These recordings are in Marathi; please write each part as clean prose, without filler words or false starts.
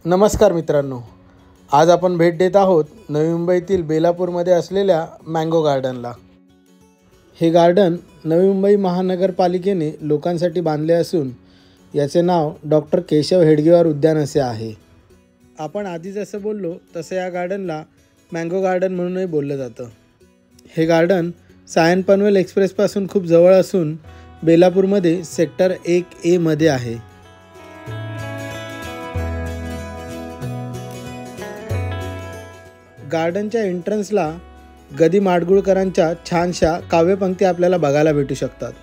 नमस्कार मित्रांनो, आज आपण भेट देत आहोत नवी मुंबईतील बेलापूरमध्ये असलेल्या मँगो गार्डनला। हे गार्डन नवी मुंबई महानगरपालिकेने लोकांसाठी बांधले असून याचे नाव डॉक्टर केशव हेडगेवार उद्यान असे आहे। आपण आधी जसं बोललो तसं या गार्डनला मँगो गार्डन म्हणूनही बोललं जातं। हे गार्डन सायन पनवेल एक्सप्रेसपासून खूप जवळ असून बेलापूरमध्ये सेक्टर 1A मध्ये आहे। गार्डनच्या एंट्रन्सला गदी माडगुळकरांच्या छानशा काव्यपंक्ती आपल्याला बघायला भेटू शकतात।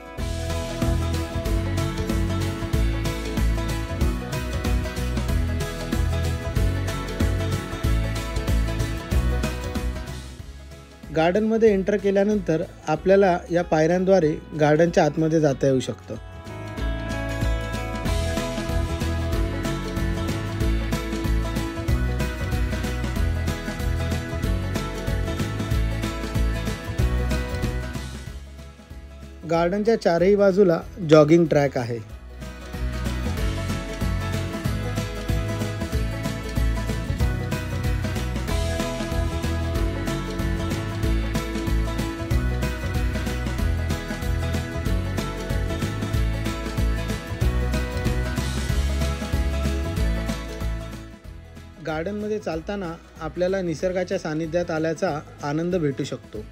गार्डनमध्ये एंटर केल्यानंतर आपल्याला या पायऱ्यांद्वारे गार्डनच्या आतमध्ये जाता येऊ शकतं। गार्डनच्या चारही बाजूला जॉगिंग ट्रॅक आहे। गार्डनमध्ये चालताना आपल्याला निसर्गाच्या सानिध्यात आल्याचा आनंद भेटू शकतो।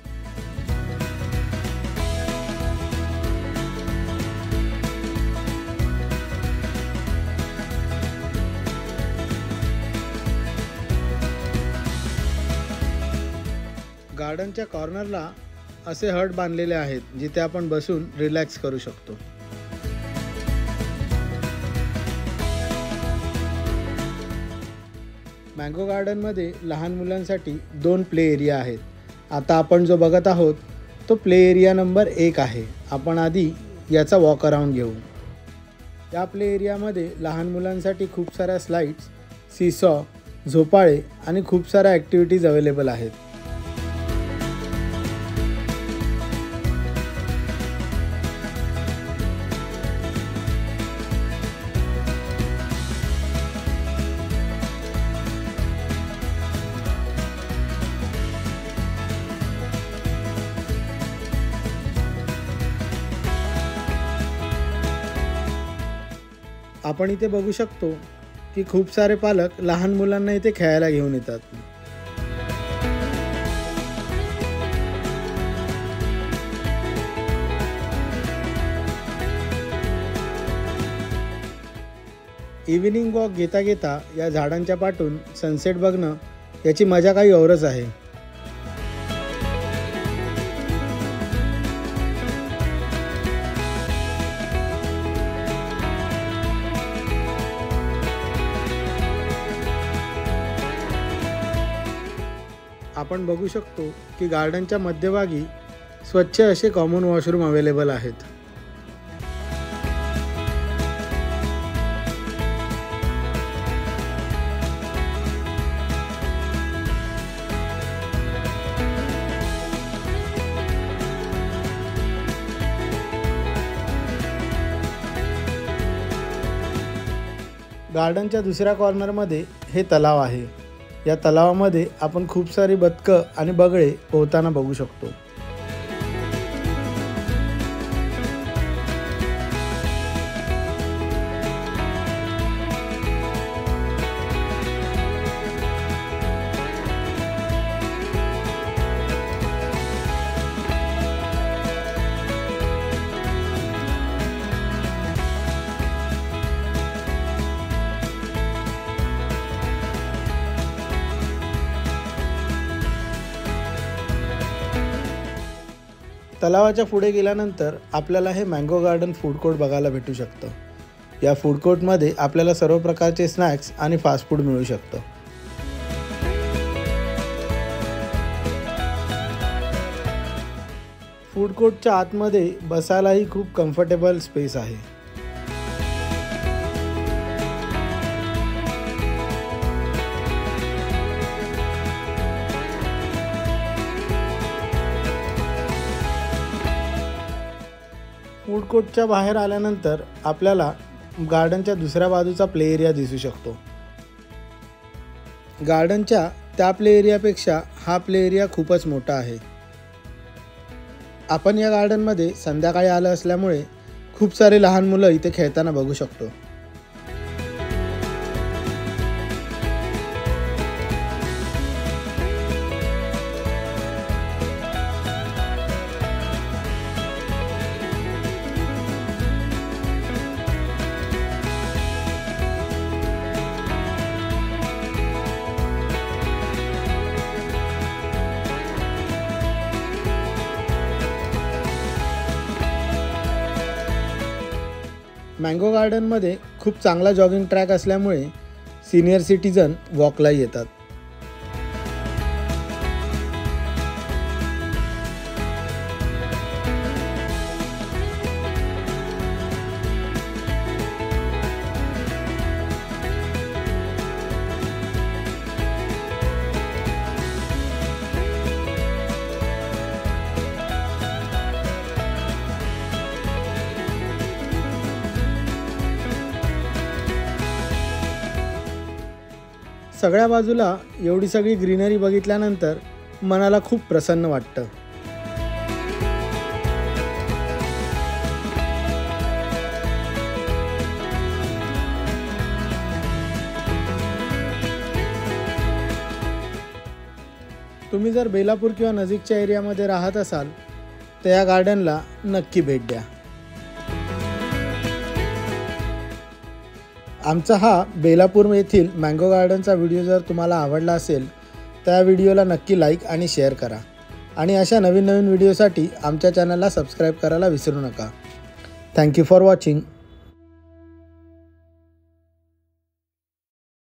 गार्डनच्या कॉर्नरला असे हट बांधलेले आहेत जिथे आपण बसून रिलॅक्स करू शकतो। मँगो गार्डनमध्ये लहान मुलांसाठी 2 प्ले एरिया आहेत। आता आपण जो बघत आहोत तो प्ले एरिया नंबर 1 आहे। आपण आधी याचा वॉक अराउंड घेऊ। या प्ले एरियामध्ये लहान मुलांसाठी खूप साऱ्या स्लाइड्स, सीसॉ, झोपाळे आणि खूप साऱ्या ॲक्टिव्हिटीज अवेलेबल आहेत। आपण इथे बघू शकतो की खूप सारे पालक लहान मुलांना इथे खेळायला घेऊन येतात। इव्हिनिंग वॉक घेता घेता या झाडांच्या पाठून सनसेट बघणं याची मजा काही औरच आहे। आपण बघू शकतो की गार्डनच्या मध्यभागी स्वच्छ असे कॉमन वॉशरूम अवेलेबल आहेत। गार्डनच्या दुसऱ्या कॉर्नरमध्ये हे तलाव आहे। या तलावामध्ये आपण खूप सारी बदकं आणि बगळे पोहताना बघू शकतो। तलावाच्या पुढे गेल्यानंतर आपल्याला हे मँगो गार्डन फूड कोर्ट बघायला भेटू शकतं। या फूड कोर्टमध्ये आपल्याला सर्व प्रकारचे स्नॅक्स आणि फास्ट फूड मिळू शकतं। फूड कोर्टच्या आतमध्ये बसायलाही खूप कम्फर्टेबल स्पेस आहे। फूड कोर्टच्या बाहेर आल्यानंतर आपल्याला गार्डनच्या दुसऱ्या बाजूचा प्ले एरिया दिसू शकतो। गार्डनच्या त्या प्ले एरियापेक्षा हा प्ले एरिया खूपच मोठा आहे. आपण या गार्डनमध्ये संध्याकाळी आलं असल्यामुळे खूप सारे लहान मुलं इथे खेळताना बघू शकतो. मँगो गार्डनमध्ये खूप चांगला जॉगिंग ट्रॅक असल्यामुळे सिनियर सिटीजन वॉकला येतात. सगळ्या बाजूला एवढी सगळी ग्रीनरी बघितल्यानंतर मनाला खूप प्रसन्न वाटतं. तुम्ही जर बेलापूर किंवा नजीकच्या एरियामध्ये राहत असाल तर या गार्डनला नक्की भेट द्या. आमचा हा बेलापूर येथील मँगो गार्डनचा व्हिडिओ जर तुम्हाला आवडला असेल तर या व्हिडिओला नक्की लाईक आणि शेअर करा आणि अशा नवीन व्हिडिओसाठी आमच्या चॅनलला सबस्क्राईब करायला विसरू नका. Thank you for watching.